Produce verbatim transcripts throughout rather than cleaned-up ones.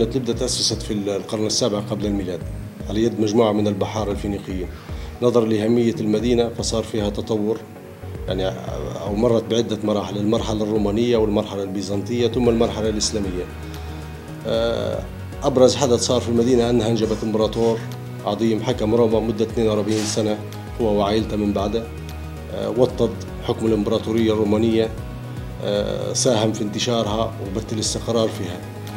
مدينة لبدة تأسست في القرن السابع قبل الميلاد على يد مجموعة من البحارة الفينيقيين. نظرا لأهمية المدينة فصار فيها تطور، يعني أو مرت بعدة مراحل، المرحلة الرومانية والمرحلة البيزنطية ثم المرحلة الإسلامية. أبرز حدث صار في المدينة أنها أنجبت إمبراطور عظيم حكم روما مدة اثنين وأربعين سنة هو وعائلته من بعده، وطد حكم الإمبراطورية الرومانية، ساهم في انتشارها وبث الاستقرار فيها.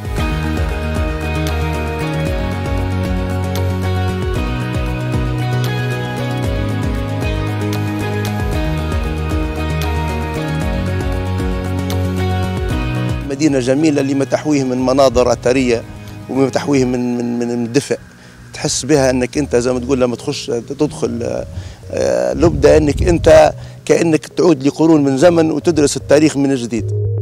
مدينة جميلة لما تحويه من مناظر أثرية وما تحويه من من من الدفء، تحس بها انك انت زي ما تقول لما تخش تدخل لبدة انك انت كأنك تعود لقرون من زمن وتدرس التاريخ من جديد.